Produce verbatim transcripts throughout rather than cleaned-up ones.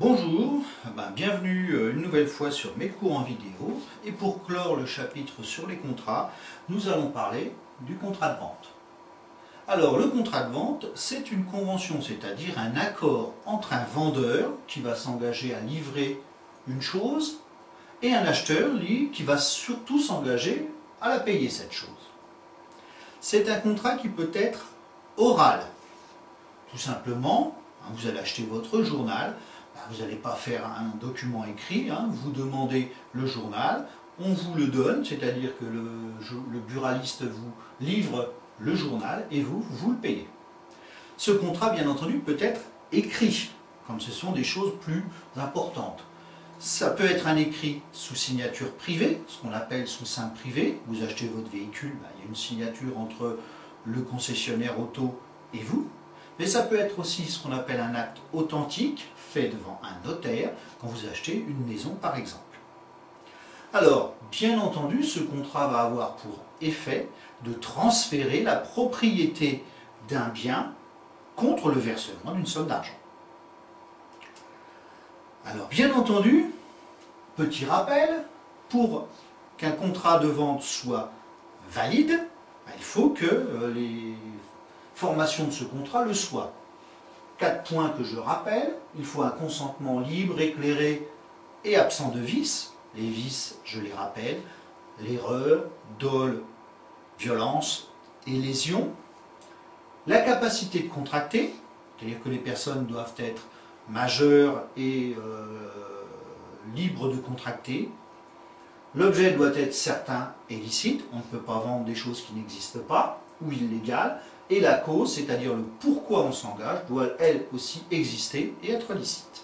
Bonjour, ben, bienvenue une nouvelle fois sur mes cours en vidéo. Et pour clore le chapitre sur les contrats, nous allons parler du contrat de vente. Alors le contrat de vente, c'est une convention, c'est-à-dire un accord entre un vendeur qui va s'engager à livrer une chose et un acheteur, lui, qui va surtout s'engager à la payer cette chose. C'est un contrat qui peut être oral. Tout simplement, vous allez acheter votre journal. Vous n'allez pas faire un document écrit, hein, vous demandez le journal, on vous le donne, c'est-à-dire que le, le buraliste vous livre le journal et vous, vous le payez. Ce contrat, bien entendu, peut être écrit, comme ce sont des choses plus importantes. Ça peut être un écrit sous signature privée, ce qu'on appelle sous seing privé. Vous achetez votre véhicule, ben, il y a une signature entre le concessionnaire auto et vous. Mais ça peut être aussi ce qu'on appelle un acte authentique, fait devant un notaire, quand vous achetez une maison par exemple. Alors, bien entendu, ce contrat va avoir pour effet de transférer la propriété d'un bien contre le versement d'une somme d'argent. Alors, bien entendu, petit rappel, pour qu'un contrat de vente soit valide, il faut que les formation de ce contrat le soit. Quatre points que je rappelle: il faut un consentement libre, éclairé et absent de vices. Les vices, je les rappelle: l'erreur, dol, violence et lésion. La capacité de contracter, c'est-à-dire que les personnes doivent être majeures et euh, libres de contracter. L'objet doit être certain et licite, on ne peut pas vendre des choses qui n'existent pas ou illégales. Et la cause, c'est-à-dire le pourquoi on s'engage, doit elle aussi exister et être licite.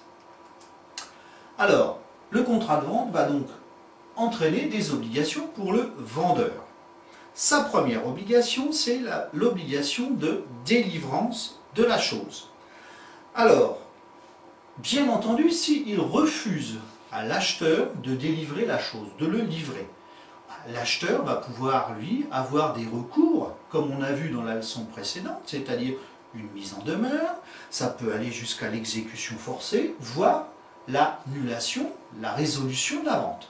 Alors, le contrat de vente va donc entraîner des obligations pour le vendeur. Sa première obligation, c'est l'obligation de délivrance de la chose. Alors, bien entendu, s'il refuse à l'acheteur de délivrer la chose, de le livrer, l'acheteur va pouvoir, lui, avoir des recours, comme on a vu dans la leçon précédente, c'est-à-dire une mise en demeure, ça peut aller jusqu'à l'exécution forcée, voire l'annulation, la résolution de la vente.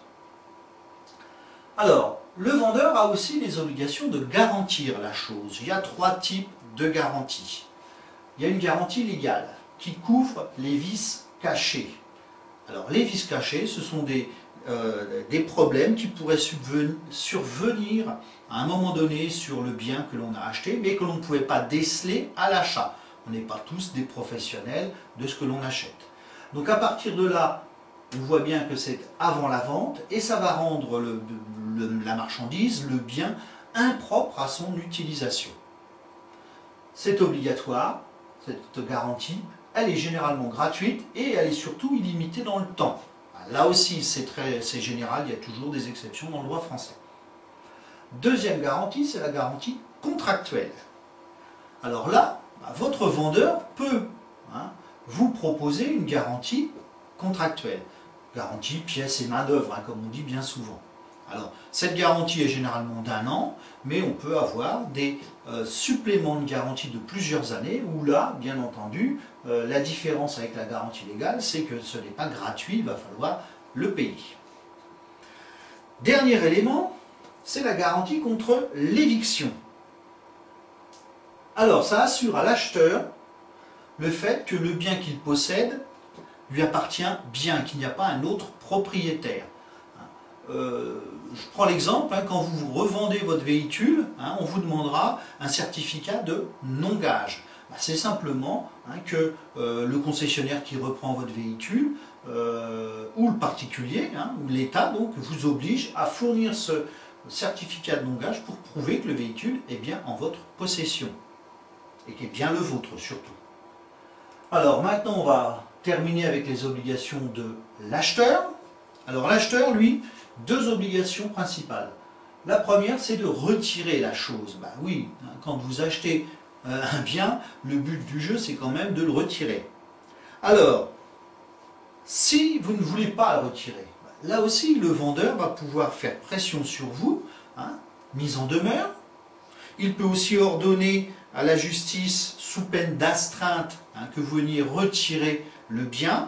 Alors, le vendeur a aussi les obligations de garantir la chose. Il y a trois types de garanties. Il y a une garantie légale qui couvre les vices cachés. Alors, les vices cachés, ce sont des Euh, des problèmes qui pourraient survenir à un moment donné sur le bien que l'on a acheté, mais que l'on ne pouvait pas déceler à l'achat. On n'est pas tous des professionnels de ce que l'on achète. Donc à partir de là, on voit bien que c'est avant la vente, et ça va rendre le, le, la marchandise, le bien, impropre à son utilisation. C'est obligatoire, cette garantie, elle est généralement gratuite, et elle est surtout illimitée dans le temps. Là aussi, c'est général, il y a toujours des exceptions dans le droit français. Deuxième garantie, c'est la garantie contractuelle. Alors là, bah, votre vendeur peut hein, vous proposer une garantie contractuelle. Garantie, pièces et main-d'œuvre, hein, comme on dit bien souvent. Alors, cette garantie est généralement d'un an, mais on peut avoir des euh, suppléments de garantie de plusieurs années, où là, bien entendu, euh, la différence avec la garantie légale, c'est que ce n'est pas gratuit, il va falloir le payer. Dernier élément, c'est la garantie contre l'éviction. Alors, ça assure à l'acheteur le fait que le bien qu'il possède lui appartient bien, qu'il n'y a pas un autre propriétaire. Euh, je prends l'exemple, hein, quand vous revendez votre véhicule, hein, on vous demandera un certificat de non-gage. Ben, c'est simplement hein, que euh, le concessionnaire qui reprend votre véhicule, euh, ou le particulier, hein, ou l'État, donc, vous oblige à fournir ce certificat de non-gage pour prouver que le véhicule est bien en votre possession, et qu'il est bien le vôtre surtout. Alors maintenant, on va terminer avec les obligations de l'acheteur. Alors l'acheteur, lui, deux obligations principales. La première, c'est de retirer la chose. Ben oui, quand vous achetez un bien, le but du jeu, c'est quand même de le retirer. Alors, si vous ne voulez pas le retirer, là aussi, le vendeur va pouvoir faire pression sur vous, hein, mise en demeure. Il peut aussi ordonner à la justice, sous peine d'astreinte, hein, que vous veniez retirer le bien.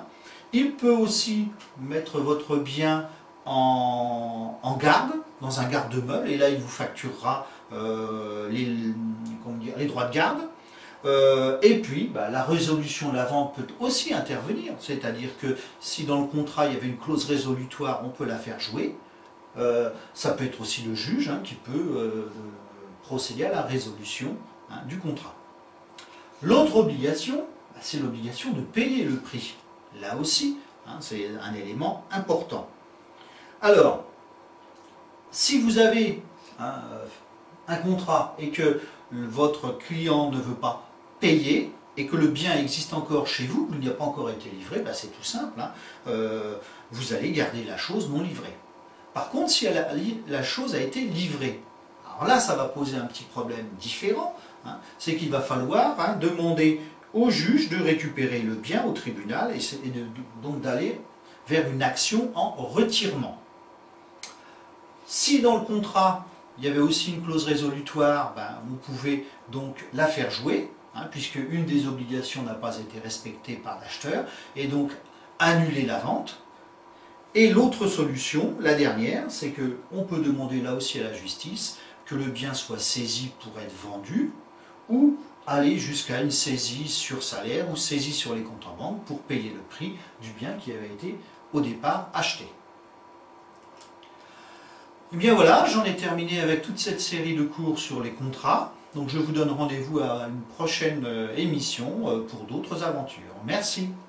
Il peut aussi mettre votre bien en, en garde, dans un garde-meuble, et là il vous facturera euh, les, comment dire, les droits de garde. Euh, et puis, bah, la résolution de la vente peut aussi intervenir, c'est-à-dire que si dans le contrat il y avait une clause résolutoire, on peut la faire jouer. Euh, ça peut être aussi le juge hein, qui peut euh, procéder à la résolution hein, du contrat. L'autre obligation, bah, c'est l'obligation de payer le prix. Là aussi, hein, c'est un élément important. Alors, si vous avez hein, un contrat et que votre client ne veut pas payer et que le bien existe encore chez vous, qu'il n'a pas encore été livré, bah c'est tout simple, hein, euh, vous allez garder la chose non livrée. Par contre, si la, la chose a été livrée, alors là ça va poser un petit problème différent, hein, c'est qu'il va falloir hein, demander au juge de récupérer le bien au tribunal et, et de, donc d'aller vers une action en retirement. Si dans le contrat il y avait aussi une clause résolutoire, ben, vous pouvez donc la faire jouer, hein, puisque une des obligations n'a pas été respectée par l'acheteur, et donc annuler la vente. Et l'autre solution, la dernière, c'est qu'on peut demander là aussi à la justice que le bien soit saisi pour être vendu, ou aller jusqu'à une saisie sur salaire ou saisie sur les comptes en banque pour payer le prix du bien qui avait été au départ acheté. Et bien voilà, j'en ai terminé avec toute cette série de cours sur les contrats. Donc je vous donne rendez-vous à une prochaine émission pour d'autres aventures. Merci.